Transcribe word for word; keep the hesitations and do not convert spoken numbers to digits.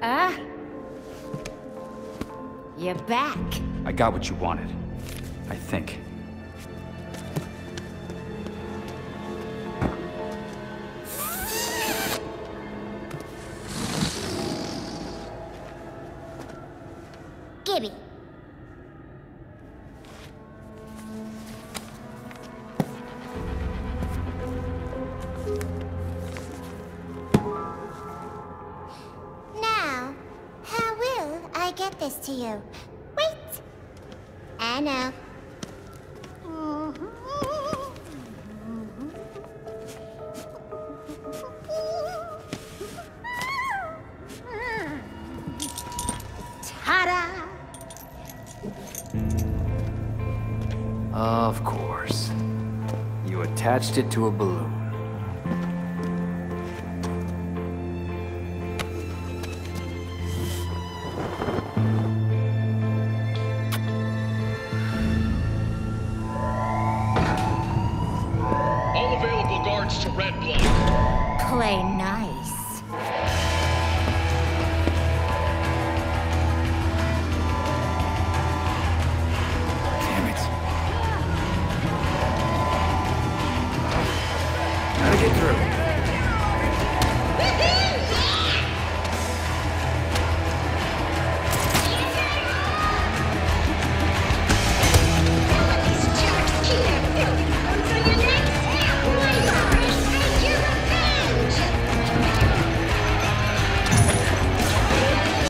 Ah. You're back. I got what you wanted. I think. Gibby. Now, how will I get this to you? Wait! I know. Ta-da! Of course. You attached it to a balloon. All available guards to red block. Play nice.